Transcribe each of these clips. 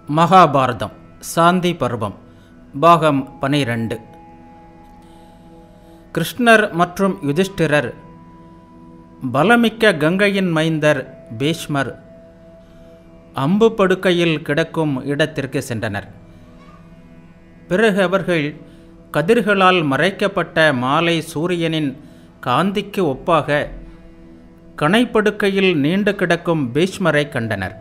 மகாபாரதம் சாந்தி பருவம் பாகம் 12. கிருஷ்ணர் மற்றும் யுதிஷ்டிரர் பலமிக்க கங்கையின் மைந்தர் பீஷ்மர் அம்பு படுக்கையில் கிடக்கும் இடத்திற்கு சென்றனர். பிறகு அவர்கள் கதிர்களால் மறைக்கப்பட்ட மாலை சூரியனின் காந்திக்கு ஒப்பாக கணைப்படுக்கையில் நீண்டு கிடக்கும் பீஷ்மரை கண்டனர்.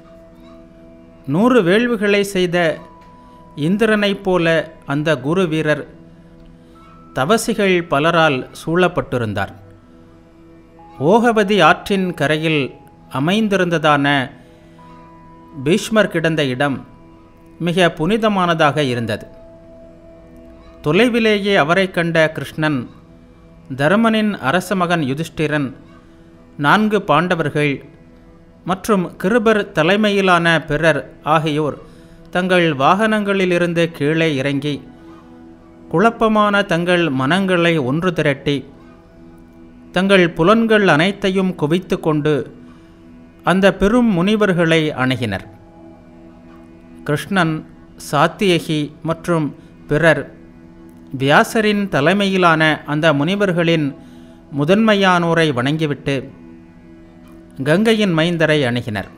100 வேள்விகளை செய்த இந்திரனைப் போல அந்த குரு வீரர் தவசிகள் பலரால் சூழப்பட்டிருந்தார். ஓகவதி ஆற்றின் கரையில் அமைந்திருந்ததான பீஷ்மர் கிடந்த இடம் மிக புனிதமானதாக இருந்தது. தொலைவிலேயே அவரை கண்ட கிருஷ்ணன், தருமனின் அரச மகன் யுதிஷ்டிரன், 4 பாண்டவர்கள் மற்றும் கிருபர் தலைமையிலான பிறர் ஆகியோர் தங்கள் வாகனங்களிலிருந்து கீழே இறங்கி குழப்பமான தங்கள் மனங்களை ஒன்று திரட்டி தங்கள் புலன்கள் அனைத்தையும் குவித்து கொண்டு அந்த பெரும் முனிவர்களை அணுகினர். கிருஷ்ணன், சாத்தியகி மற்றும் பிறர் வியாசரின் தலைமையிலான அந்த முனிவர்களின் முதன்மையானோரை வணங்கிவிட்டு கங்கையின் மைந்தரை அணுகினர்.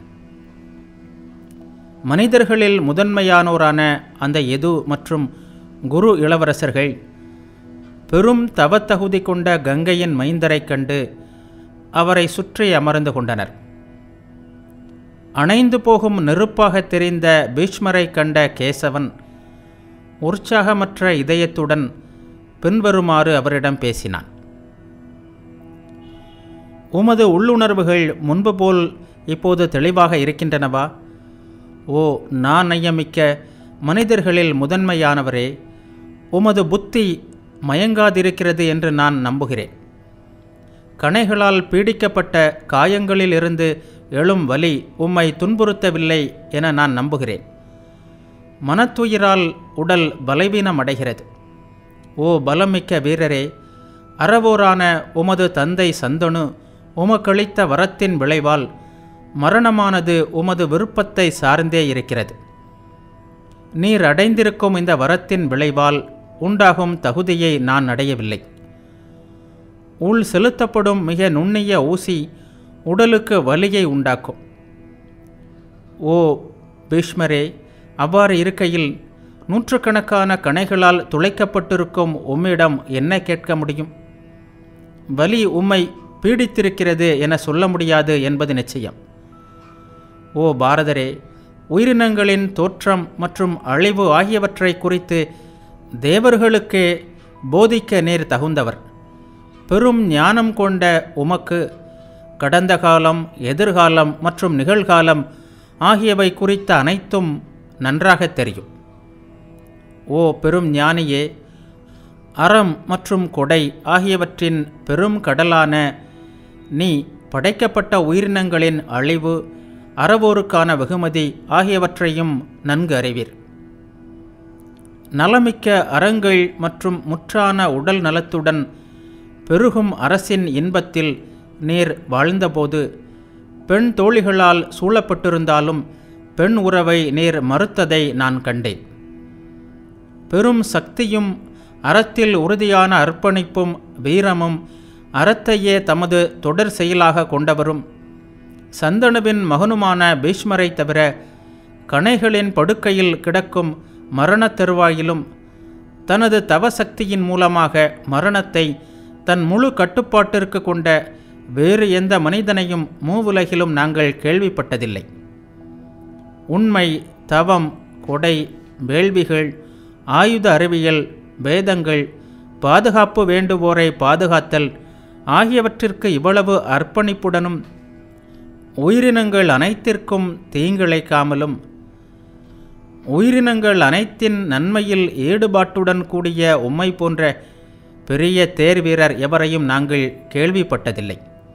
மனிதர்களில் முதன்மையானோரான அந்த யது மற்றும் குரு இளவரசர்கள் பெரும் தவத்தகுதி கொண்ட கங்கையின் மைந்தரை கண்டு அவரை சுற்றி அமர்ந்து கொண்டனர். அணைந்து போகும் நெருப்பாக தெரிந்த பீஷ்மரை கண்ட கேசவன் உற்சாகமற்ற இதயத்துடன் பின்வருமாறு அவரிடம் பேசினான். உமது உள்ளுணர்வுகள் முன்பு போல் இப்போது தெளிவாக இருக்கின்றனவா? ஓ நாணயமிக்க மனிதர்களில் முதன்மையானவரே, உமது புத்தி மயங்காதிருக்கிறது என்று நான் நம்புகிறேன். கணைகளால் பீடிக்கப்பட்ட காயங்களிலிருந்து எழும் வலி உம்மை துன்புறுத்தவில்லை என நான் நம்புகிறேன். மனத்துயிரால் உடல் பலவீனமடைகிறது. ஓ பலமிக்க வீரரே, அறவோரான உமது தந்தை சந்தனு உமக்களித்த வரத்தின் விளைவால் மரணமானது உமது விருப்பத்தை சார்ந்தே இருக்கிறது. நீர் அடைந்திருக்கும் இந்த வரத்தின் விளைவால் உண்டாகும் தகுதியை நான் அடையவில்லை. உள் செலுத்தப்படும் மிக நுண்ணிய ஊசி உடலுக்கு வலியை உண்டாக்கும். ஓ பீஷ்மரே, அவ்வாறு இருக்கையில் நூற்றுக்கணக்கான கணைகளால் துளைக்கப்பட்டிருக்கும் உம்மிடம் என்ன கேட்க முடியும்? வலி உம்மை பீடித்திருக்கிறது என சொல்ல முடியாது என்பது நிச்சயம். ஓ பாரதரே, உயிரினங்களின் தோற்றம் மற்றும் அழிவு ஆகியவற்றை குறித்து தேவர்களுக்கே போதிக்க நீர் தகுந்தவர். பெரும் ஞானம் கொண்ட உமக்கு கடந்த காலம், எதிர்காலம் மற்றும் நிகழ்காலம் ஆகியவை குறித்த அனைத்தும் நன்றாக தெரியும். ஓ பெரும் ஞானியே, அறம் மற்றும் கொடை ஆகியவற்றின் பெரும் கடலான நீ படைக்கப்பட்ட உயிரினங்களின் அழிவு, அறவோருக்கான வெகுமதி ஆகியவற்றையும் நன்கு அறிவீர். நலமிக்க அறங்கள் மற்றும் முற்றான உடல் நலத்துடன் பெருகும் அரசின் இன்பத்தில் நீர் வாழ்ந்தபோது பெண் தோழிகளால் சூழப்பட்டிருந்தாலும் பெண் உறவை நீர் மறுத்ததை நான் கண்டேன். பெரும் சக்தியும் அறத்தில் உறுதியான அர்ப்பணிப்பும் வீரமும் அறத்தையே தமது தொடர் செயலாக கொண்டவரும் சந்தனுவின் மகனுமான பீஷ்மரை தவிர கணைகளின் படுக்கையில் கிடக்கும் மரணத் தருவாயிலும் தனது தவசக்தியின் மூலமாக மரணத்தை தன் முழு கட்டுப்பாட்டிற்கு கொண்ட வேறு எந்த மனிதனையும் மூவுலகிலும் நாங்கள் கேள்விப்பட்டதில்லை. உண்மை, தவம், கொடை, வேள்விகள், ஆயுத அறிவியல், வேதங்கள், பாதுகாப்பு வேண்டுவோரை பாதுகாத்தல் ஆகியவற்றிற்கு இவ்வளவு அர்ப்பணிப்புடனும் உயிரினங்கள் அனைத்திற்கும் தீங்கிழைக்காமலும் உயிரினங்கள் அனைத்தின் நன்மையில் ஈடுபாட்டுடன் கூடிய உம்மை போன்ற பெரிய தேர் வீரர் எவரையும் நாங்கள் கேள்விப்பட்டதில்லை.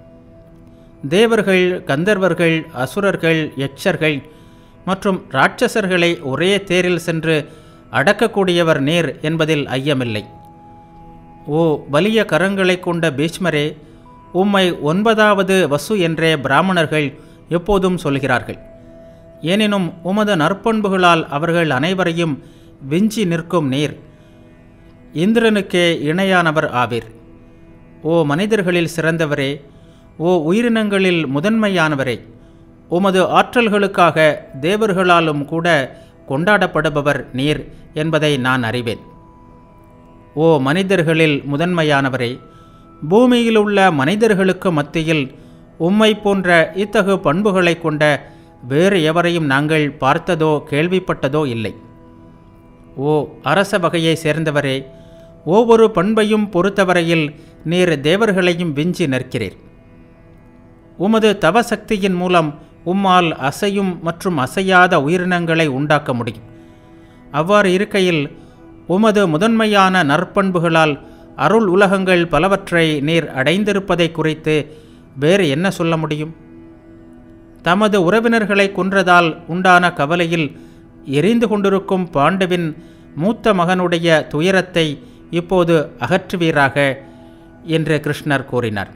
தேவர்கள், கந்தர்வர்கள், அசுரர்கள், யட்சர்கள் மற்றும் இராட்சசர்களை ஒரே தேரில் சென்று அடக்கக்கூடியவர் நீர் என்பதில் ஐயமில்லை. ஓ வலிய கரங்களை கொண்ட பீஷ்மரே, உம்மை 9வது வசு என்றே பிராமணர்கள் எப்போதும் சொல்கிறார்கள். எனினும் உமது நற்பண்புகளால் அவர்கள் அனைவரையும் விஞ்சி நிற்கும் நீர் இந்திரனுக்கே இணையானவர் ஆவீர். ஓ மனிதர்களில் சிறந்தவரே, ஓ உயிரினங்களில் முதன்மையானவரே, உமது ஆற்றல்களுக்காக தேவர்களாலும் கூட கொண்டாடப்படுபவர் நீர் என்பதை நான் அறிவேன். ஓ மனிதர்களில் முதன்மையானவரே, பூமியில் உள்ள மனிதர்களுக்கு மத்தியில் உம்மை போன்ற இத்தகு பண்புகளை கொண்ட வேறு எவரையும் நாங்கள் பார்த்ததோ கேள்விப்பட்டதோ இல்லை. ஓ அரச வகையை சேர்ந்தவரே, ஒவ்வொரு பண்பையும் பொறுத்தவரையில் நீர் தேவர்களையும் விஞ்சி நிற்கிறீர். உமது தவசக்தியின் மூலம் உம்மால் அசையும் மற்றும் அசையாத உயிரினங்களை உண்டாக்க முடியும். அவ்வாறு இருக்கையில் உமது முதன்மையான நற்பண்புகளால் அருள் உலகங்கள் பலவற்றை நீர் அடைந்திருப்பதை குறித்து வேறு என்ன சொல்ல முடியும்? தமது உறவினர்களை கொன்றதால் உண்டான கவலையில் எரிந்து கொண்டிருக்கும் பாண்டுவின் மூத்த மகனுடைய துயரத்தை இப்போது அகற்றுவீராக என்று கிருஷ்ணர் கூறினார்.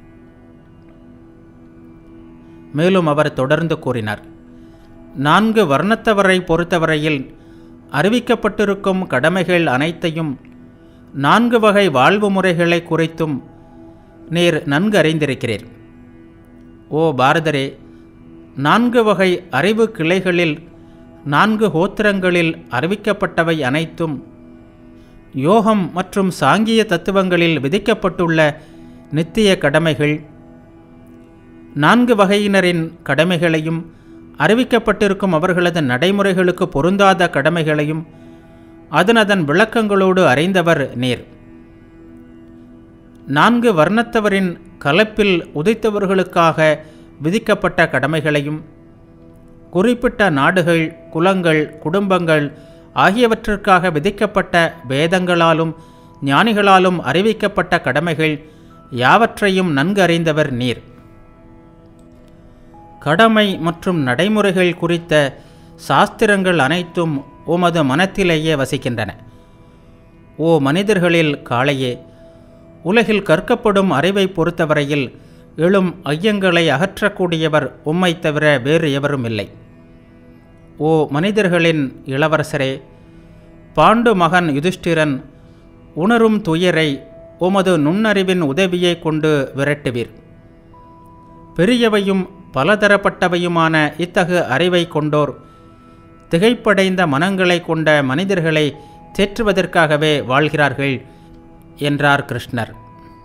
மேலும் அவர் தொடர்ந்து கூறினார், 4 வர்ணத்தவரை பொறுத்தவரையில் அறிவிக்கப்பட்டிருக்கும் கடமைகள் அனைத்தையும் 4 வகை வாழ்வு முறைகளை குறித்தும் நீர் நன்கு அறிந்திருக்கிறீர். ஓ பாரதரே, 4 வகை அறிவு கிளைகளில் 4 கோத்திரங்களில் அறிவிக்கப்பட்டவை அனைத்தும் யோகம் மற்றும் சாங்கிய தத்துவங்களில் விதிக்கப்பட்டுள்ள நித்திய கடமைகள். 4 வகையினரின் கடமைகளையும் அறிவிக்கப்பட்டிருக்கும் அவர்களது நடைமுறைகளுக்கு பொருந்தாத கடமைகளையும் அதன் விளக்கங்களோடு அறிந்தவர் நீர். 4 வர்ணத்தவரின் கலப்பில் உதித்தவர்களுக்காக விதிக்கப்பட்ட கடமைகளையும் குறிப்பிட்ட நாடுகள், குலங்கள், குடும்பங்கள் ஆகியவற்றிற்காக விதிக்கப்பட்ட வேதங்களாலும் ஞானிகளாலும் அறிவிக்கப்பட்ட கடமைகள் யாவற்றையும் நன்கு அறிந்தவர் நீர். கடமை மற்றும் நடைமுறைகள் குறித்த சாஸ்திரங்கள் அனைத்தும் உமது மனத்திலேயே வசிக்கின்றன. ஓ மனிதர்களில் காளையே, உலகில் கற்கப்படும் அறிவை பொறுத்தவரையில் எழும் ஐயங்களை அகற்றக்கூடியவர் உம்மை தவிர வேறு எவரும் இல்லை. ஓ மனிதர்களின் இளவரசரே, பாண்டு மகன் யுதிஷ்டிரன் உணரும் துயரை உமது நுண்ணறிவின் உதவியை கொண்டு விரட்டுவீர். பெரியவையும் பலதரப்பட்டவையுமான இத்தகு அறிவை கொண்டோர் திகைப்படைந்த மனங்களை கொண்ட மனிதர்களை தேற்றுவதற்காகவே வாழ்கிறார்கள் என்றார் கிருஷ்ணர்.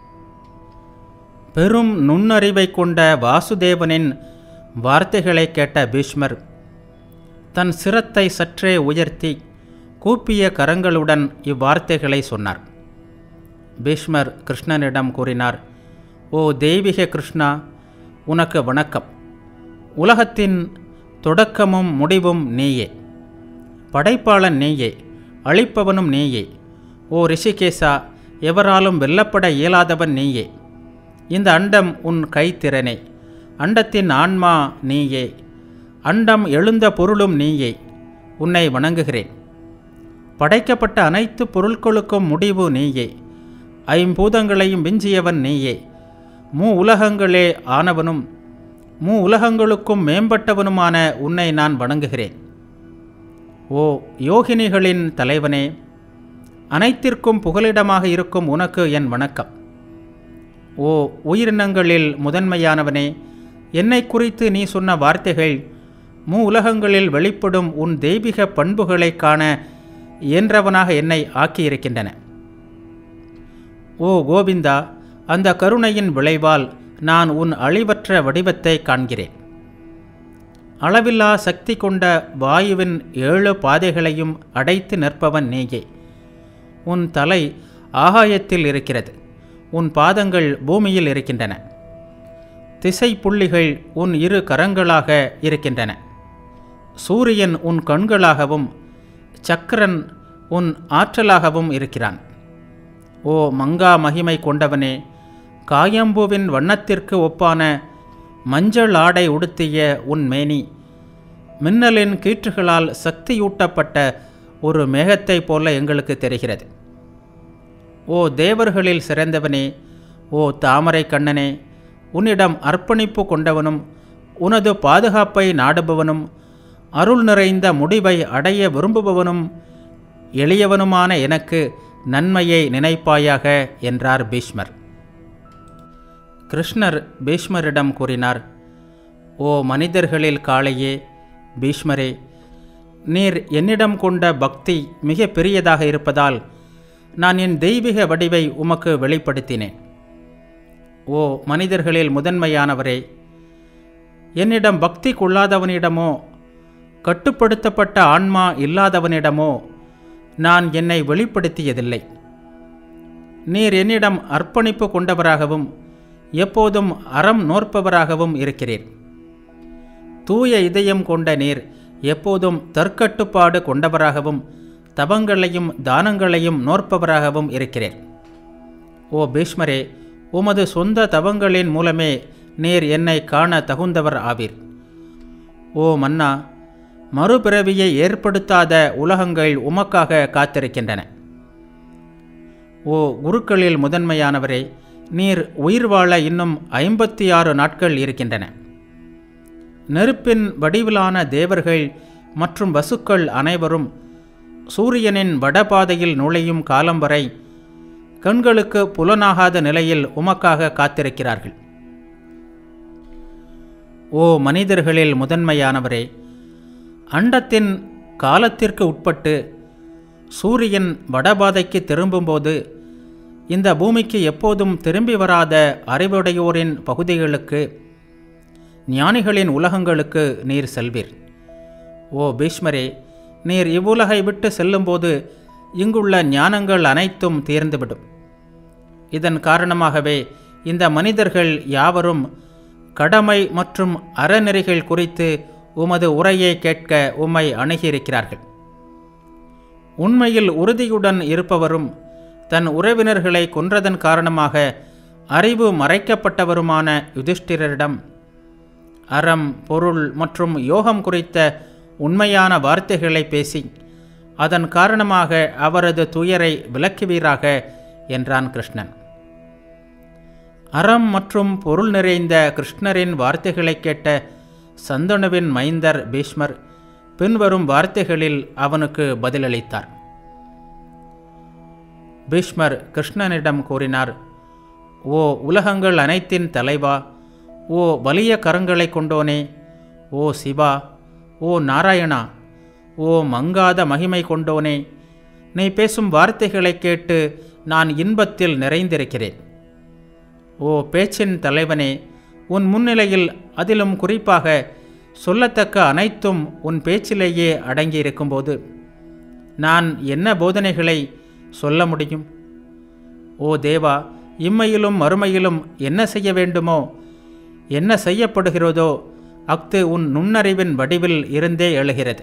பெரும் நுண்ணறிவை கொண்ட வாசுதேவனின் வார்த்தைகளை கேட்ட பீஷ்மர் தன் சிரத்தை சற்றே உயர்த்தி கூப்பிய கரங்களுடன் இவ்வார்த்தைகளை சொன்னார். பீஷ்மர் கிருஷ்ணனிடம் கூறினார், ஓ தெய்வீக கிருஷ்ணா, உனக்கு வணக்கம். உலகத்தின் தொடக்கமும் முடிவும் நீயே. படைப்பாளன் நீயே, அழிப்பவனும் நீயே. ஓ ரிஷிகேசா, எவராலும் வெல்லப்பட இயலாதவன் நீயே. இந்த அண்டம் உன் கைத்திறனே. அண்டத்தின் ஆன்மா நீயே. அண்டம் எழுந்த பொருளும் நீயே. உன்னை வணங்குகிறேன். படைக்கப்பட்ட அனைத்து பொருட்களுக்கும் முடிவு நீயே. ஐம்பூதங்களையும் விஞ்சியவன் நீயே. உலகங்களே ஆனவனும் உலகங்களுக்கும் மேம்பட்டவனுமான உன்னை நான் வணங்குகிறேன். ஓ யோகினிகளின் தலைவனே, அனைத்திற்கும் புகலிடமாக இருக்கும் உனக்கு என் வணக்கம். ஓ உயிரினங்களில் முதன்மையானவனே, என்னை குறித்து நீ சொன்ன வார்த்தைகள் உலகங்களில் வெளிப்படும் உன் தெய்வீக பண்புகளை காண இயன்றவனாக என்னை ஆக்கியிருக்கின்றன. ஓ கோவிந்தா, அந்த கருணையின் விளைவால் நான் உன் அழிவற்ற வடிவத்தை காண்கிறேன். அளவில்லா சக்தி கொண்ட வாயுவின் 7 பாதைகளையும் அடைத்து நிற்பவன் நீயே. உன் தலை ஆகாயத்தில் இருக்கிறது. உன் பாதங்கள் பூமியில் இருக்கின்றன. திசை புள்ளிகள் உன் 2 கரங்களாக இருக்கின்றன. சூரியன் உன் கண்களாகவும் சக்கரன் உன் ஆற்றலாகவும் இருக்கிறான். ஓ மங்கா மகிமை கொண்டவனே, காயம்பூவின் வண்ணத்திற்கு ஒப்பான மஞ்சள் ஆடை உடுத்திய உன் மேனி மின்னலின் கீற்றுகளால் சக்தியூட்டப்பட்ட ஒரு மேகத்தைப் போல எங்களுக்கு தெரிகிறது. ஓ தேவர்களில் சிறந்தவனே, ஓ தாமரை கண்ணனே, உன்னிடம் அர்ப்பணிப்பு கொண்டவனும் உனது பாதுகாப்பை நாடுபவனும் அருள் நிறைந்த முடிவை அடைய விரும்புபவனும் எளியவனுமான எனக்கு நன்மையை நினைப்பாயாக என்றார் பீஷ்மர். கிருஷ்ணர் பீஷ்மரிடம் கூறினார், ஓ மனிதர்களில் காளையே, பீஷ்மரே, நீர் என்னிடம் கொண்ட பக்தி மிக பெரியதாக இருப்பதால் நான் என் தெய்வீக வடிவை உமக்கு வெளிப்படுத்தினேன். ஓ மனிதர்களில் முதன்மையானவரே, என்னிடம் பக்தி கொள்ளாதவனிடமோ கட்டுப்படுத்தப்பட்ட ஆன்மா இல்லாதவனிடமோ நான் என்னை வெளிப்படுத்தியதில்லை. நீர் என்னிடம் அர்ப்பணிப்பு கொண்டவராகவும் எப்போதும் அறம் நோற்பவராகவும் இருக்கிறீர். தூய இதயம் கொண்ட நீர் எப்போதும் தற்கட்டுப்பாடு கொண்டவராகவும் தவங்களையும் தானங்களையும் நோற்பவராகவும் இருக்கிறீர். ஓ பீஷ்மரே, உமது சொந்த தவங்களின் மூலமே நீர் என்னை காண தகுந்தவர் ஆவீர். ஓ மன்னா, மறுபிறவியை ஏற்படுத்தாத உலகங்கள் உமக்காக காத்திருக்கின்றன. ஓ குருக்களில் முதன்மையானவரே, நீர் உயிர் வாழ இன்னும் 56 நாட்கள் இருக்கின்றன. நெருப்பின் வடிவிலான தேவர்கள் மற்றும் வசுக்கள் அனைவரும் சூரியனின் வடபாதையில் நுழையும் காலம் வரை கண்களுக்கு புலனாகாத நிலையில் உமக்காக காத்திருக்கிறார்கள். ஓ மனிதர்களில் முதன்மையானவரே, அண்டத்தின் காலத்திற்கு உட்பட்டு சூரியன் வடபாதைக்கு திரும்பும்போது இந்த பூமிக்கு எப்போதும் திரும்பி வராத அறிவுடையோரின் பகுதிகளுக்கு, ஞானிகளின் உலகங்களுக்கு நீர் செல்வீர். ஓ பீஷ்மரே, நீர் இவ்வுலகை விட்டு செல்லும்போது இங்குள்ள ஞானங்கள் அனைத்தும் தீர்ந்துவிடும். இதன் காரணமாகவே இந்த மனிதர்கள் யாவரும் கடமை மற்றும் அறநெறிகள் குறித்து உமது உரையை கேட்க உம்மை அணுகியிருக்கிறார்கள். உண்மையில் உறுதியுடன் இருப்பவரும் தன் உறவினர்களை கொன்றதன் காரணமாக அறிவு மறைக்கப்பட்டவருமான யுதிஷ்டிரரிடம் அறம், பொருள் மற்றும் யோகம் குறித்த உண்மையான வார்த்தைகளை பேசி அதன் காரணமாக அவரது துயரை விலக்குவீராக என்றான் கிருஷ்ணன். அறம் மற்றும் பொருள் நிறைந்த கிருஷ்ணரின் வார்த்தைகளை கேட்ட சந்தனுவின் மைந்தர் பீஷ்மர் பின்வரும் வார்த்தைகளில் அவனுக்கு பதிலளித்தார். பீஷ்மர் கிருஷ்ணனிடம் கூறினார், ஓ உலகங்கள் அனைத்தின் தலைவா, ஓ வலிய கரங்களை கொண்டோனே, ஓ சிவா, ஓ நாராயணா, ஓ மங்காத மகிமை கொண்டோனே, நீ பேசும் வார்த்தைகளை கேட்டு நான் இன்பத்தில் நிறைந்திருக்கிறேன். ஓ பேச்சின் தலைவனே, உன் முன்னிலையில் அதிலும் குறிப்பாக சொல்லத்தக்க அனைத்தும் உன் பேச்சிலேயே அடங்கியிருக்கும்போது நான் என்ன போதனைகளை சொல்ல முடியும்? ஓ தேவா, இம்மையிலும் மறுமையிலும் என்ன செய்ய வேண்டுமோ, என்ன செய்யப்படுகிறதோ அஃது உன் நுண்ணறிவின் வடிவில் இருந்தே எழுகிறது.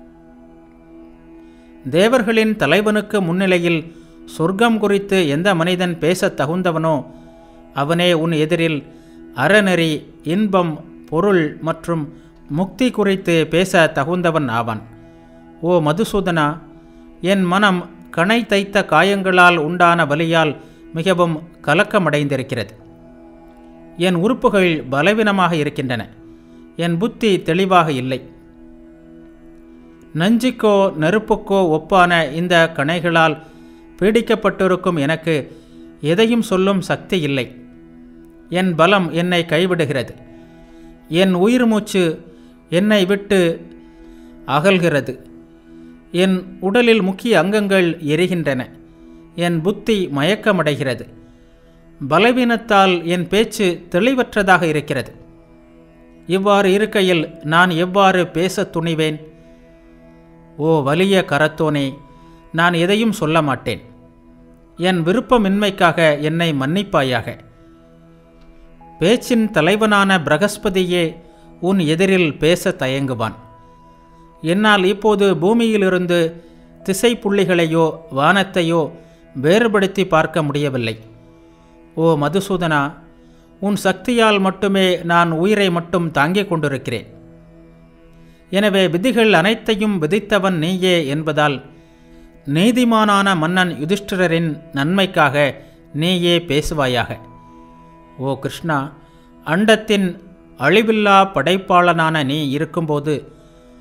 தேவர்களின் தலைவனுக்கு முன்னிலையில் சொர்க்கம் குறித்து எந்த மனிதன் பேசத் தகுந்தவனோ அவனே உன் எதிரில் அறநெறி, இன்பம், பொருள் மற்றும் முக்தி குறித்து பேச தகுந்தவன் ஆவான். ஓ மதுசூதனா, என் மனம் கணை தைத்த காயங்களால் உண்டான வலியால் மிகவும் கலக்கமடைந்திருக்கிறது. என் உறுப்புகள் பலவீனமாக இருக்கின்றன. என் புத்தி தெளிவாக இல்லை. நஞ்சுக்கோ நெருப்புக்கோ ஒப்பான இந்த கணைகளால் பீடிக்கப்பட்டிருக்கும் எனக்கு எதையும் சொல்லும் சக்தி இல்லை. என் பலம் என்னை கைவிடுகிறது. என் உயிர் மூச்சு என்னை விட்டு அகல்கிறது. என் உடலில் முக்கிய அங்கங்கள் எரிகின்றன. என் புத்தி மயக்கமடைகிறது. பலவீனத்தால் என் பேச்சு தெளிவற்றதாக இருக்கிறது. இவ்வாறு இருக்கையில் நான் எவ்வாறு பேச துணிவேன்? ஓ வலிய கரத்தோனே, நான் எதையும் சொல்ல மாட்டேன். என் விருப்பமின்மைக்காக என்னை மன்னிப்பாயாக. பேச்சின் தலைவனான பிரகஸ்பதியே உன் எதிரில் பேச தயங்குவான். என்னால் இப்போது பூமியிலிருந்து திசை புள்ளிகளையோ வானத்தையோ வேறுபடுத்தி பார்க்க முடியவில்லை. ஓ மதுசூதனா, உன் சக்தியால் மட்டுமே நான் உயிரை மட்டும் தாங்கிக் கொண்டிருக்கிறேன். எனவே விதிகள் அனைத்தையும் விதித்தவன் நீயே என்பதால் நீதிமானான மன்னன் யுதிஷ்டிரரின் நன்மைக்காக நீயே பேசுவாயாக. ஓ கிருஷ்ணா, அண்டத்தின் அழிவில்லா படைப்பாளனான நீ இருக்கும்போது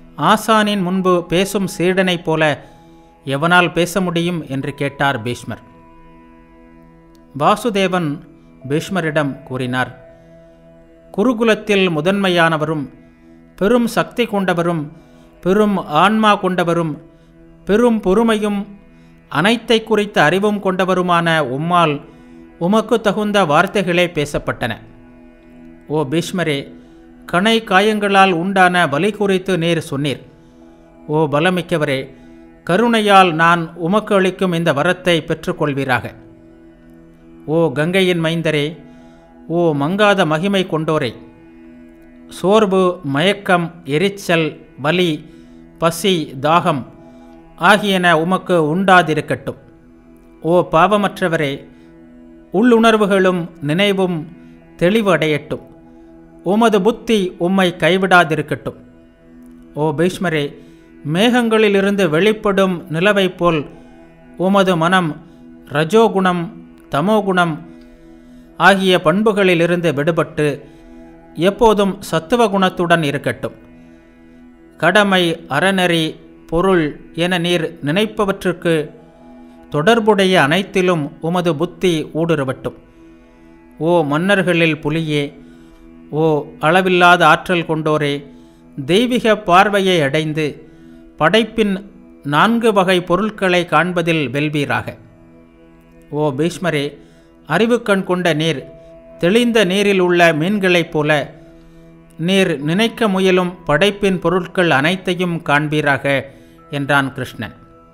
ஆசானின் முன்பு பேசும் சீடனைப் போல எவனால் பேச முடியும் என்று கேட்டார் பீஷ்மர். வாசுதேவன் பீஷ்மரிடம் கூறினார், குருகுலத்தில் முதன்மையானவரும் பெரும் சக்தி கொண்டவரும் பெரும் ஆன்மா கொண்டவரும் பெரும் பொறுமையும் அனைத்தை குறித்த அறிவும் கொண்டவருமான உம்மால் உமக்கு தகுந்த வார்த்தைகளே பேசப்பட்டன. ஓ பீஷ்மரே, கணை காயங்களால் உண்டான வலி குறித்து நீர் சொன்னீர். ஓ பலமிக்கவரே, கருணையால் நான் உமக்கு அளிக்கும் இந்த வரத்தை பெற்றுக்கொள்வீராக. ஓ கங்கையின் மைந்தரே, ஓ மங்காத மகிமை கொண்டோரே, சோர்வு, மயக்கம், எரிச்சல், வலி, பசி, தாகம் ஆகியன உமக்கு உண்டாதிருக்கட்டும். ஓ பாவமற்றவரே, உள்ளுணர்வுகளும் நினைவும் தெளிவு அடையட்டும். உமது புத்தி உம்மை கைவிடாதிருக்கட்டும். ஓ பீஷ்மரே, மேகங்களிலிருந்து வெளிப்படும் நிலவைப் போல் உமது மனம் ரஜோகுணம், தமோகுணம் ஆகிய பண்புகளிலிருந்து விடுபட்டு எப்போதும் சத்துவ குணத்துடன் இருக்கட்டும். கடமை, அறநெறி, பொருள் என நீர் நினைப்பவற்றுக்கு தொடர்புடைய அனைத்திலும் உமது புத்தி ஊடுருவட்டும். ஓ மன்னர்களில் புலியே, ஓ அளவில்லாத ஆற்றல் கொண்டோரே, தெய்வீக பார்வையை அடைந்து படைப்பின் 4 வகை பொருட்களை காண்பதில் வெல்வீராக. ஓ பீஷ்மரே, அறிவுக்கண் கொண்ட நீர் தெளிந்த நீரில் உள்ள மீன்களைப் போல நீர் நினைக்க முயலும் படைப்பின் பொருட்கள் அனைத்தையும் காண்பீராக என்றான் கிருஷ்ணன்.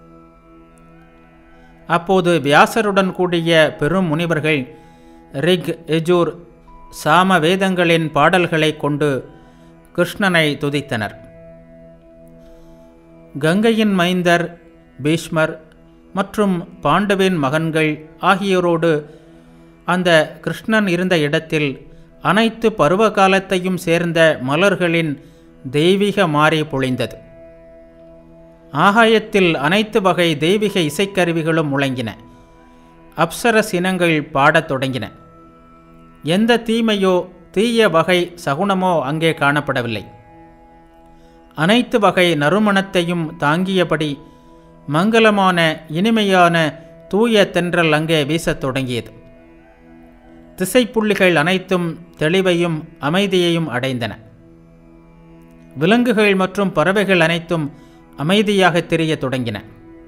அப்போது வியாசருடன் கூடிய பெரும் முனிவர்கள் ரிக், யஜூர், சாம வேதங்களின் பாடல்களை கொண்டு கிருஷ்ணனை துதித்தனர். கங்கையின் மைந்தர் பீஷ்மர் மற்றும் பாண்டவின் மகன்கள் ஆகியோரோடு அந்த கிருஷ்ணன் இருந்த இடத்தில் அனைத்து பருவ காலத்தையும் சேர்ந்த மலர்களின் தெய்வீக மாறி பொழிந்தது. ஆகாயத்தில் அனைத்து வகை தெய்வீக இசைக்கருவிகளும் முழங்கின. அப்சரஸ் இனங்கள் பாடத் தொடங்கின. எந்த தீமையோ தீய வகை சகுனமோ அங்கே காணப்படவில்லை. அனைத்து வகை நறுமணத்தையும் தாங்கியபடி மங்களமான இனிமையான தூய தென்றல் அங்கே வீசத் தொடங்கியது. திசைப்புள்ளிகள் அனைத்தும் தெளிவையும் அமைதியையும் அடைந்தன. விலங்குகள் மற்றும் பறவைகள் அனைத்தும் அமைதியாக திரிய தொடங்கின.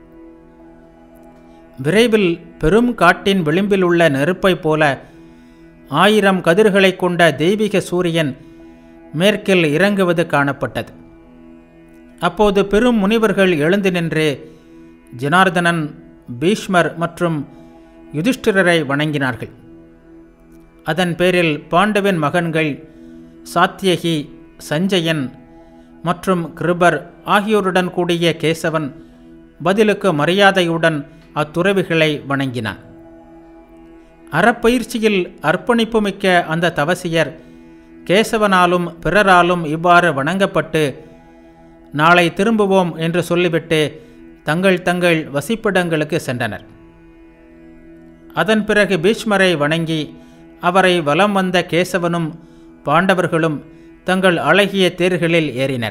விரைவில் பெரும் காட்டின் விளிம்பில் உள்ள நெருப்பைப் போல 1000 கதிர்களை கொண்ட தெய்வீக சூரியன் மேற்கில் இறங்குவது காணப்பட்டது. அப்போது பெரும் முனிவர்கள் எழுந்து நின்று ஜனார்தனன், பீஷ்மர் மற்றும் யுதிஷ்டிரரை வணங்கினார்கள். அதன் பேரில் பாண்டவின் மகன்கள் சாத்யகி, சஞ்சயன் மற்றும் கிருபர் ஆகியோருடன் கூடிய கேசவன் பதிலுக்கு மரியாதையுடன் அத்துறவிகளை வணங்கினான். அறப்பயிற்சியில் அர்ப்பணிப்புமிக்க அந்த தவசியர் கேசவனாலும் பிறராலும் இவ்வாறு வணங்கப்பட்டு நாளை திரும்புவோம் என்று சொல்லிவிட்டு தங்கள் தங்கள் வசிப்பிடங்களுக்கு சென்றனர். அதன் பிறகு பீஷ்மரை வணங்கி அவரை வலம் வந்த கேசவனும் பாண்டவர்களும் தங்கள் அழகிய தேர்களில் ஏறினர்.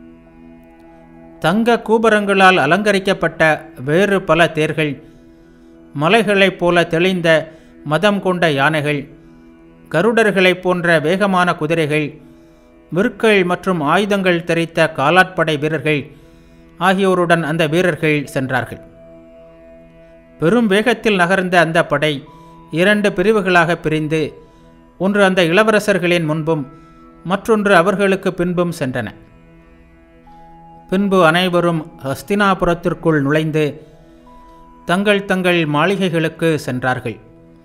தங்க கூபரங்களால் அலங்கரிக்கப்பட்ட வேறு பல தேர்கள், மலைகளைப் போல தெளிந்த மதம் கொண்ட யானைகள், கருடர்களைப் போன்ற வேகமான குதிரைகள், விற்கள் மற்றும் ஆயுதங்கள் தெரித்த காலாட்படை வீரர்கள் ஆகியோருடன் அந்த வீரர்கள் சென்றார்கள். பெரும் வேகத்தில் நகர்ந்த அந்த படை 2 பிரிவுகளாக பிரிந்து ஒன்று அந்த இளவரசர்களின் முன்பும் மற்றொன்று அவர்களுக்கு பின்பும் சென்றன. பின்பு அனைவரும் ஹஸ்தினாபுரத்திற்குள் நுழைந்து தங்கள் தங்கள் மாளிகைகளுக்கு சென்றார்கள்.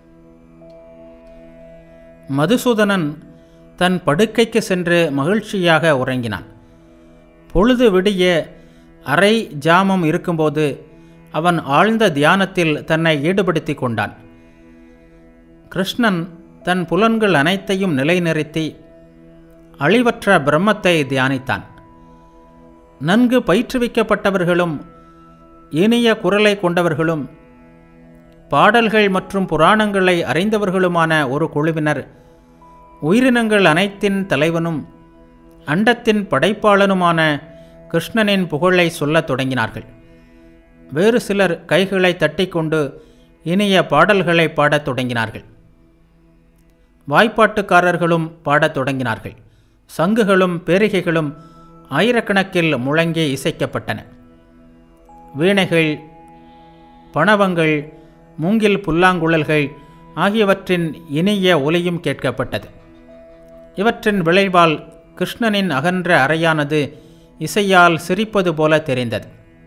மதுசூதனன் தன் படுக்கைக்கு சென்று மகிழ்ச்சியாக உறங்கினான். பொழுது விடிய அரை ஜாமம் இருக்கும்போது அவன் ஆழ்ந்த தியானத்தில் தன்னை ஈடுபடுத்தி கொண்டான். கிருஷ்ணன் தன் புலன்கள் அனைத்தையும் நிலைநிறுத்தி அழிவற்ற பிரம்மத்தை தியானித்தான். நன்கு பயிற்றுவிக்கப்பட்டவர்களும் இனிய குரலை கொண்டவர்களும் பாடல்கள் மற்றும் புராணங்களை அறிந்தவர்களுமான ஒரு குழுவினர் உயிரினங்கள் அனைத்தின் தலைவனும் அண்டத்தின் படைப்பாளனுமான கிருஷ்ணனின் புகழை சொல்லத் தொடங்கினார்கள். வேறு சிலர் கைகளை தட்டிக்கொண்டு இனிய பாடல்களை பாடத் தொடங்கினார்கள். வாய்ப்பாட்டுக்காரர்களும் பாடத் தொடங்கினார்கள். சங்குகளும் பேரிகைகளும் ஆயிரக்கணக்கில் முழங்கி இசைக்கப்பட்டன. வீணைகள், பணவங்கள், மூங்கில் புல்லாங்குழல்கள் ஆகியவற்றின் இனிய ஒலியும் கேட்கப்பட்டது. இவற்றின் விளைவால் கிருஷ்ணனின் அகன்ற அறையானது இசையால் சிரிப்பது போல தெரிந்தது.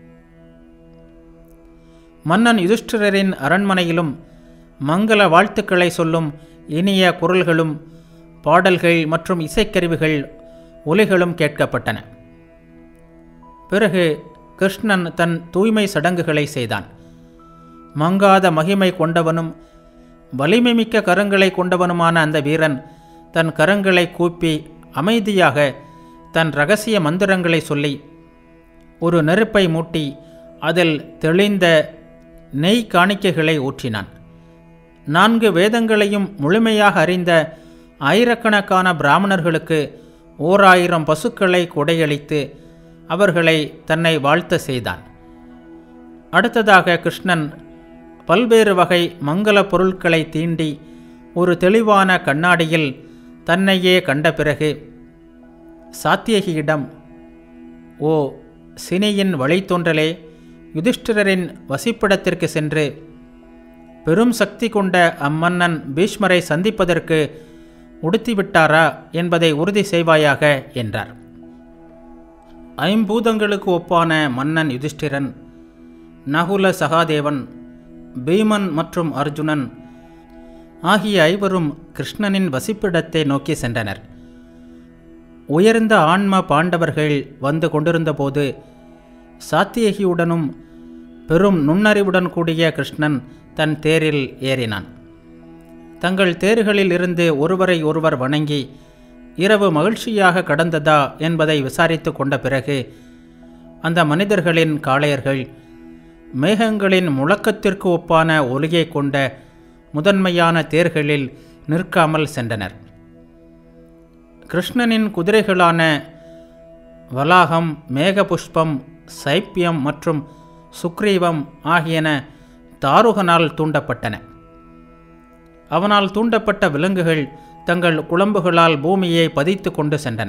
மன்னன் யுதிஷ்டிரரின் அரண்மனையிலும் மங்கள வாழ்த்துக்களை சொல்லும் இனிய குரல்களும் பாடல்கள் மற்றும் இசைக்கருவிகள் ஒலிகளும் கேட்கப்பட்டன. பிறகு கிருஷ்ணன் தன் தூய்மை சடங்குகளை செய்தான். மங்காத மகிமை கொண்டவனும் வலிமை மிக்க கரங்களை கொண்டவனுமான அந்த வீரன் தன் கரங்களை கூப்பி அமைதியாக தன் இரகசிய மந்திரங்களை சொல்லி ஒரு நெருப்பை மூட்டி அதில் தெளிந்த நெய் காணிக்கைகளை ஊற்றினான். 4 வேதங்களையும் முழுமையாக அறிந்த ஆயிரக்கணக்கான பிராமணர்களுக்கு 1000 பசுக்களை கொடையளித்து அவர்களை தன்னை வாழ்த்த செய்தான். அடுத்ததாக கிருஷ்ணன் பல்வேறு வகை மங்கள பொருட்களை தீண்டி ஒரு தெளிவான கண்ணாடியில் தன்னையே கண்ட பிறகு சாத்தியகியிடம், ஓ சினியின் வழித்தோன்றலே, யுதிஷ்டிரரின் வசிப்பிடத்திற்கு சென்று பெரும் சக்தி கொண்ட அம்மன்னன் பீஷ்மரை சந்திப்பதற்கு உடுத்திவிட்டாரா என்பதை உறுதி செய்வாயாக என்றார். 5 பூதங்களுக்கு ஒப்பான மன்னன் யுதிஷ்டிரன், நகுல சகாதேவன், பீமன் மற்றும் அர்ஜுனன் ஆகிய 5வரும் கிருஷ்ணனின் வசிப்பிடத்தை நோக்கி சென்றனர். உயர்ந்த ஆன்ம பாண்டவர்கள் வந்து கொண்டிருந்தபோது சாத்தியகியுடனும் பெரும் நுண்ணறிவுடன் கூடிய கிருஷ்ணன் தன் தேரில் ஏறினான். தங்கள் தேர்களில் இருந்து ஒருவரை ஒருவர் வணங்கி இரவு மகிழ்ச்சியாக கடந்ததா என்பதை விசாரித்து கொண்ட பிறகு அந்த மனிதர்களின் காளையர்கள் மேகங்களின் முழக்கத்திற்கு ஒப்பான ஒலியை கொண்ட முதன்மையான தேர்களில் நிற்காமல் சென்றனர். கிருஷ்ணனின் குதிரைகளான வலாகம், மேகபுஷ்பம், சைப்பியம் மற்றும் சுக்ரீவம் ஆகியன தாருகனால் தூண்டப்பட்டன. அவனால் தூண்டப்பட்ட விலங்குகள் தங்கள் குளம்புகளால் பூமியை பதித்து கொண்டு சென்றன.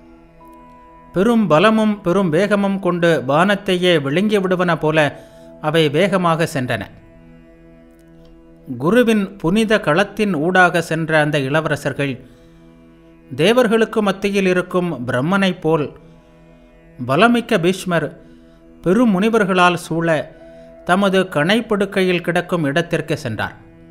பெரும் பலமும் பெரும் வேகமும் கொண்டு வானத்தையே விழுங்கி விடுவன போல அவை வேகமாக சென்றன. குருவின் புனித களத்தின் ஊடாக சென்ற அந்த இளவரசர்கள் தேவர்களுக்கு மத்தியில் இருக்கும் பிரம்மனைப் போல் பலமிக்க பீஷ்மர் பெரும் முனிவர்களால் சூழ தமது கணைப்படுக்கையில் கிடக்கும் இடத்திற்கு சென்றார்.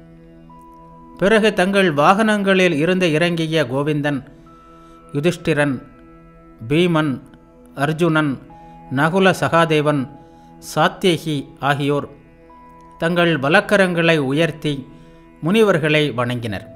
பிறகு தங்கள் வாகனங்களில் இருந்து இறங்கிய கோவிந்தன், யுதிஷ்டிரன், பீமன், அர்ஜுனன், நகுல சகாதேவன், சாத்தியகி ஆகியோர் தங்கள் வலக்கரங்களை உயர்த்தி முனிவர்களை வணங்கினர்.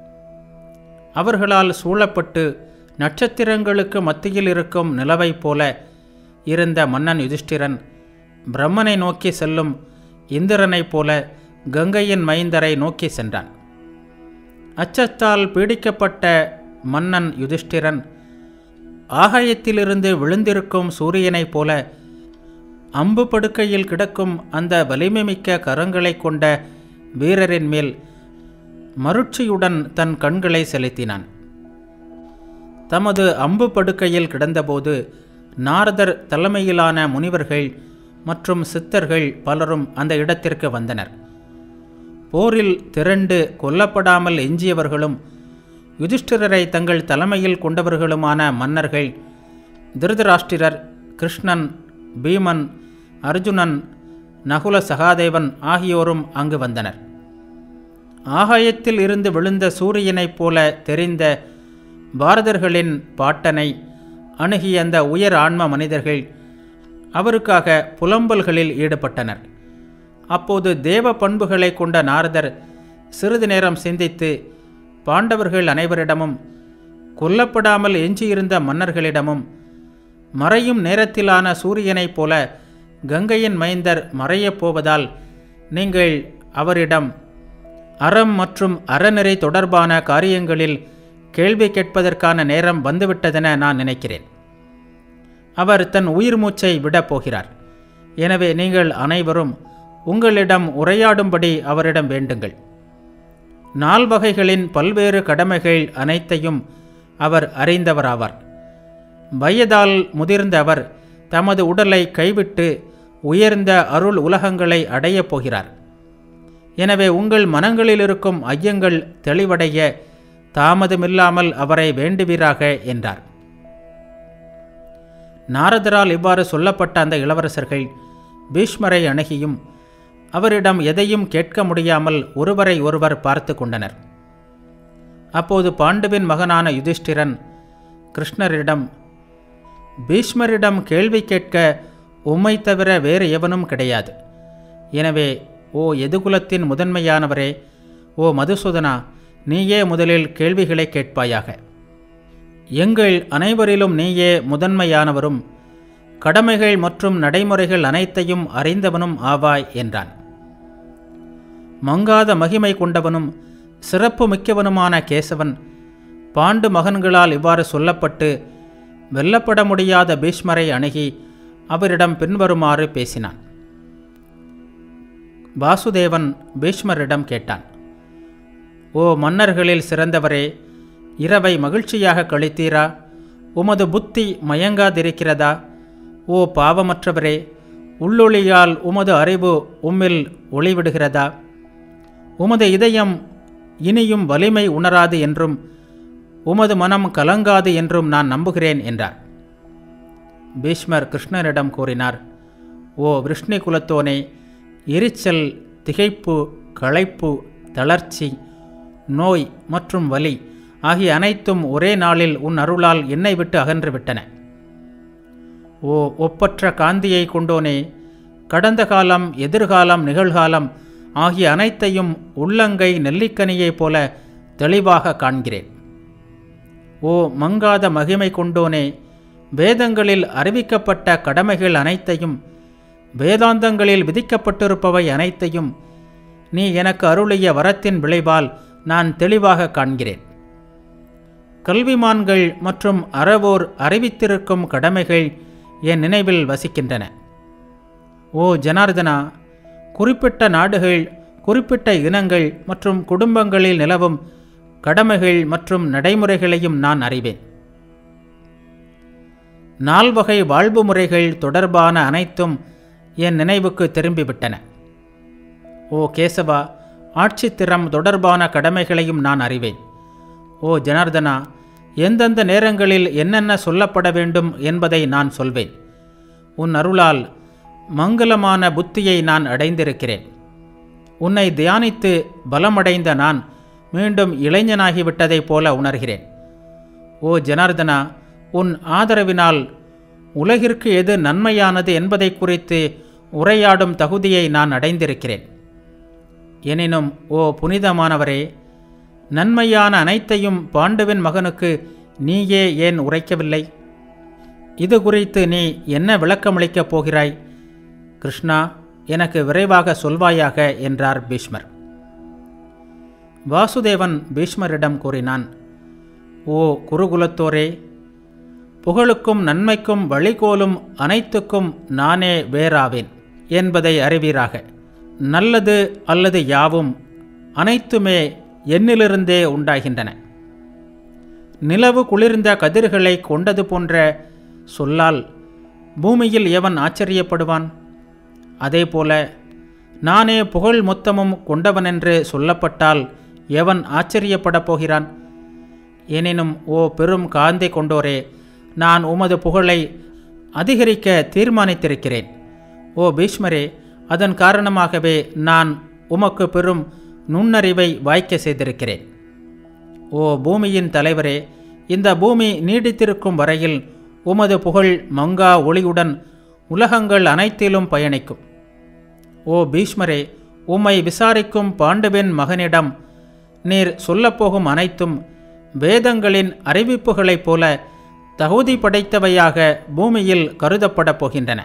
அவர்களால் சூழப்பட்டு நட்சத்திரங்களுக்கு மத்தியில் இருக்கும் நிலவைப் போல இருந்த மன்னன் யுதிஷ்டிரன் பிரம்மனை நோக்கி செல்லும் இந்திரனைப் போல கங்கையின் மைந்தரை நோக்கி சென்றான். அச்சத்தால் பீடிக்கப்பட்ட மன்னன் யுதிஷ்டிரன் ஆகாயத்திலிருந்து விழுந்திருக்கும் சூரியனைப் போல அம்பு படுக்கையில் கிடக்கும் அந்த வலிமைமிக்க கரங்களை கொண்ட வீரரின் மேல் மருட்சியுடன் தன் கண்களை செலுத்தினான். தமது அம்பு படுக்கையில் கிடந்தபோது நாரதர் தலைமையிலான முனிவர்கள் மற்றும் சித்தர்கள் பலரும் அந்த இடத்திற்கு வந்தனர். போரில் திரண்டு கொல்லப்படாமல் எஞ்சியவர்களும் யுதிஷ்டிரரை தங்கள் தலைமையில் கொண்டவர்களுமான மன்னர்கள் திருதராஷ்டிரர், கிருஷ்ணன், பீமன், அர்ஜுனன், நகுல சகாதேவன் ஆகியோரும் அங்கு வந்தனர். ஆகாயத்தில் இருந்து விழுந்த சூரியனைப் போல தெரிந்த பாரதர்களின் பாட்டனை அணுகிய அந்த உயர் ஆன்ம மனிதர்கள் அவருக்காக புலம்பல்களில் ஈடுபட்டனர். அப்போது தேவ பண்புகளை கொண்ட நாரதர் சிறிது நேரம் சிந்தித்து பாண்டவர்கள் அனைவரிடமும் கொல்லப்படாமல் எஞ்சியிருந்த மன்னர்களிடமும் மறையும் நேரத்திலான சூரியனைப் போல கங்கையின் மைந்தர் மறையப் போவதால் நீங்கள் அவரிடம் அறம் மற்றும் அறநெறி தொடர்பான காரியங்களில் கேள்வி கேட்பதற்கான நேரம் வந்துவிட்டதென நான் நினைக்கிறேன். அவர் தன் உயிர் மூச்சை விடப் போகிறார். எனவே நீங்கள் அனைவரும் உங்களிடம் உரையாடும்படி அவரிடம் வேண்டுங்கள். நால்வகைகளின் பல்வேறு கடமைகள் அனைத்தையும் அவர் அறிந்தவராவார். வயதால் முதிர்ந்த அவர் தமது உடலை கைவிட்டு உயர்ந்த அருள் உலகங்களை அடையப் போகிறார். எனவே உங்கள் மனங்களில் இருக்கும் ஐயங்கள் தெளிவடைய தாமதமில்லாமல் அவரை வேண்டுவீராக என்றார். நாரதரால் இவ்வாறு சொல்லப்பட்ட அந்த இளவரசர்கள் பீஷ்மரை அணுகியும் அவரிடம் எதையும் கேட்க முடியாமல் ஒருவரை ஒருவர் பார்த்து கொண்டனர். அப்போது பாண்டுவின் மகனான யுதிஷ்டிரன் கிருஷ்ணரிடம், பீஷ்மரிடம் கேள்வி கேட்க உம்மை தவிர வேறு எவனும் கிடையாது. எனவே ஓ எதுகுலத்தின் முதன்மையானவரே, ஓ மதுசூதனா, நீயே முதலில் கேள்விகளை கேட்பாயாக. எங்கள் அனைவரிலும் நீயே முதன்மையானவரும் கடமைகள் மற்றும் நடைமுறைகள் அனைத்தையும் அறிந்தவனும் ஆவாய் என்றான். மங்காத மகிமை கொண்டவனும் சிறப்பு மிக்கவனுமான கேசவன் பாண்டு மகன்களால் இவ்வாறு சொல்லப்பட்டு வெல்லப்பட முடியாத பீஷ்மரை அணுகி அவரிடம் பின்வருமாறு பேசினான். வாசுதேவன் பீஷ்மரிடம் கேட்டான், ஓ மன்னர்களில் சிறந்தவரே, இரவை மகிழ்ச்சியாக கழித்தீரா? உமது புத்தி மயங்காதிருக்கிறதா? ஓ பாவமற்றவரே, உள்ளொளியால் உமது அறிவு உம்மில் ஒளிவிடுகிறதா? உமது இதயம் இனியும் வலிமை உணராது என்றும் உமது மனம் கலங்காது என்றும் நான் நம்புகிறேன் என்றார். பீஷ்மர் கிருஷ்ணரிடம் கூறினார், ஓ விருஷ்ணி குலத்தோனே, எரிச்சல், திகைப்பு, களைப்பு, தளர்ச்சி, நோய் மற்றும் வலி ஆகிய அனைத்தும் ஒரே நாளில் உன் அருளால் என்னை விட்டு அகன்றுவிட்டன. ஓ ஒப்பற்ற காந்தியை கொண்டோனே, கடந்த காலம், எதிர்காலம், நிகழ்காலம் ஆகிய அனைத்தையும் உள்ளங்கை நெல்லிக்கனியைப் போல தெளிவாக காண்கிறேன். ஓ மங்காத மகிமை கொண்டோனே, வேதங்களில் அறிவிக்கப்பட்ட கடமைகள் அனைத்தையும், வேதாந்தங்களில் விதிக்கப்பட்டிருப்பவை அனைத்தையும் நீ எனக்கு அருளிய வரத்தின் விளைவால் நான் தெளிவாக காண்கிறேன். கல்விமான்கள் மற்றும் அறவோர் அறிவித்திருக்கும் கடமைகள் என் நினைவில் வசிக்கின்றன. ஓ ஜனார்தனா, குறிப்பிட்ட நாடுகள், குறிப்பிட்ட இனங்கள் மற்றும் குடும்பங்களில் நிலவும் கடமைகள் மற்றும் நடைமுறைகளையும் நான் அறிவேன். நால்வகை வாழ்வு முறைகள் தொடர்பான அனைத்தும் என் நினைவுக்கு திரும்பிவிட்டன. ஓ கேசவா, ஆட்சித்திறம் தொடர்பான கடமைகளையும் நான் அறிவேன். ஓ ஜனார்தனா, எந்தெந்த நேரங்களில் என்னென்ன சொல்லப்பட வேண்டும் என்பதை நான் சொல்வேன். உன் அருளால் மங்களமான புத்தியை நான் அடைந்திருக்கிறேன். உன்னை தியானித்து பலமடைந்த நான் மீண்டும் இளைஞனாகிவிட்டதைப் போல உணர்கிறேன். ஓ ஜனார்தனா, உன் ஆதரவினால் உலகிற்கு எது நன்மையானது என்பதை குறித்து உரையாடும் தகுதியை நான் அடைந்திருக்கிறேன். எனினும் ஓ புனிதமானவரே, நன்மையான அனைத்தையும் பாண்டுவின் மகனுக்கு நீயே ஏன் உரைக்கவில்லை? இது குறித்து நீ என்ன விளக்கமளிக்கப் போகிறாய்? கிருஷ்ணா, எனக்கு விரைவாக சொல்வாயாக என்றார் பீஷ்மர். வாசுதேவன் பீஷ்மரிடம் கூறினான், ஓ குருகுலத்தோரே, புகழுக்கும் நன்மைக்கும் வழிகோலும் அனைத்துக்கும் நானே வேறாவேன் என்பதை அறிவீராக. நல்லது அல்லது யாவும் அனைத்துமே என்னிலிருந்தே உண்டாகின்றன. நிலவு குளிர்ந்த கதிர்களை கொண்டது போன்ற சொல்லால் பூமியில் எவன் ஆச்சரியப்படுவான்? அதேபோல நானே புகழ் மொத்தமும் கொண்டவனென்று சொல்லப்பட்டால் எவன் ஆச்சரியப்படப் போகிறான்? எனினும் ஓ பெரும் காந்தி கொண்டோரே, நான் உமது புகழை அதிகரிக்க தீர்மானித்திருக்கிறேன். ஓ பீஷ்மரே, அதன் காரணமாகவே நான் உமக்கு பெரும் நுண்ணறிவை வாய்க்க செய்திருக்கிறேன். ஓ பூமியின் தலைவரே, இந்த பூமி நீடித்திருக்கும் வரையில் உமது புகழ் மங்கா ஒளியுடன் உலகங்கள் அனைத்திலும் பயணிக்கும். ஓ பீஷ்மரே, உம்மை விசாரிக்கும் பாண்டுவின் மகனிடம் நீர் சொல்லப்போகும் அனைத்தும் வேதங்களின் அறிவிப்புகளைப் போல தகுதி படைத்தவையாக பூமியில் கருதப்படப் போகின்றன.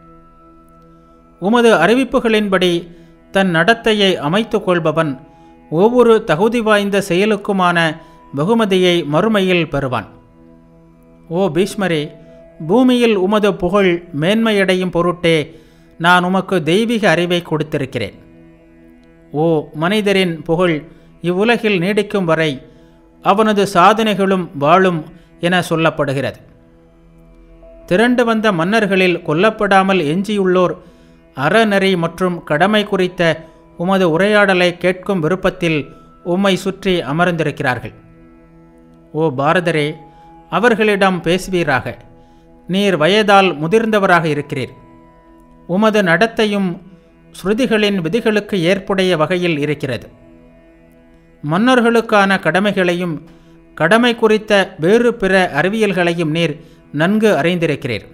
உமது அறிவிப்புகளின்படி தன் நடத்தையை அமைத்து கொள்பவன் ஒவ்வொரு தகுதி வாய்ந்த செயலுக்குமான வெகுமதியை மறுமையில் பெறுவான். ஓ பீஷ்மரே, பூமியில் உமது புகழ் மேன்மையடையும் பொருட்டே நான் உமக்கு தெய்வீக அறிவை கொடுத்திருக்கிறேன். ஓ மனிதரின் புகழ் இவ்வுலகில் நீடிக்கும் வரை அவனது சாதனைகளும் வாழும் என சொல்லப்படுகிறது. திரண்டு வந்த மன்னர்களில் கொல்லப்படாமல் எஞ்சியுள்ளோர் அறநெறி மற்றும் கடமை குறித்த உமது உரையாடலை கேட்கும் விருப்பத்தில் உம்மை சுற்றி அமர்ந்திருக்கிறார்கள். ஓ பாரதரே, அவர்களிடம் பேசுவீராக. நீர் வயதால் முதிர்ந்தவராக இருக்கிறீர். உமது நடத்தையும் ஸ்ருதிகளின் விதிகளுக்கு ஏற்புடைய வகையில் இருக்கிறது. மன்னர்களுக்கான கடமைகளையும் கடமை குறித்த வேறு பிற அறிவியல்களையும் நீர் நன்கு அறிந்திருக்கிறீர்.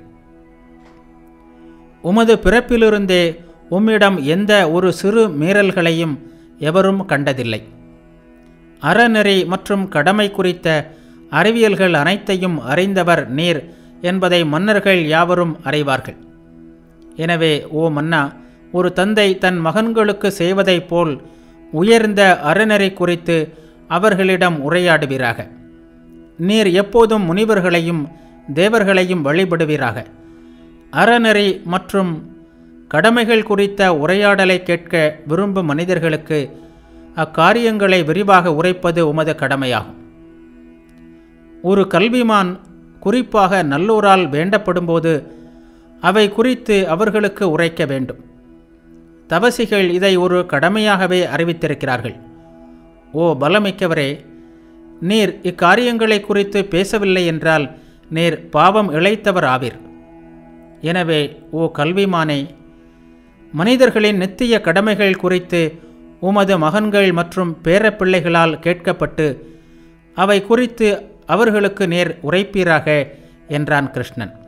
உமது பிறப்பிலிருந்தே உம்மிடம் எந்த ஒரு சிறு மீறல்களையும் எவரும் கண்டதில்லை. அறநெறி மற்றும் கடமை குறித்த அறிவியல்கள் அனைத்தையும் அறிந்தவர் நீர் என்பதை மன்னர்கள் யாவரும் அறிவார்கள். எனவே ஓ மன்னா, ஒரு தந்தை தன் மகன்களுக்கு செய்வதைப் போல் உயர்ந்த அறநெறி குறித்து அவர்களிடம் உரையாடுவீராக. நீர் எப்போதும் முனிவர்களையும் தேவர்களையும் வழிபடுவீராக. அறநெறி மற்றும் கடமைகள் குறித்த உரையாடலை கேட்க விரும்பும் மனிதர்களுக்கு அக்காரியங்களை விரிவாக உரைப்பது உமது கடமையாகும். ஒரு கல்விமான் குறிப்பாக நல்லோரால் வேண்டப்படும்போது அவை குறித்து அவர்களுக்கு உரைக்க வேண்டும். தவசிகள் இதை ஒரு கடமையாகவே அறிவித்திருக்கிறார்கள். ஓ பலமிக்கவரே, நீர் இக்காரியங்களை குறித்து பேசவில்லை என்றால் நீர் பாவம் இழைத்தவர் ஆவீர். எனவே ஓ கல்விமானே, மனிதர்களின் நித்திய கடமைகள் குறித்து உமது மகன்கள் மற்றும் பேரப்பிள்ளைகளால் கேட்கப்பட்டு அவை குறித்து அவர்களுக்கு நேர் உரைப்பீராக என்றான் கிருஷ்ணன்.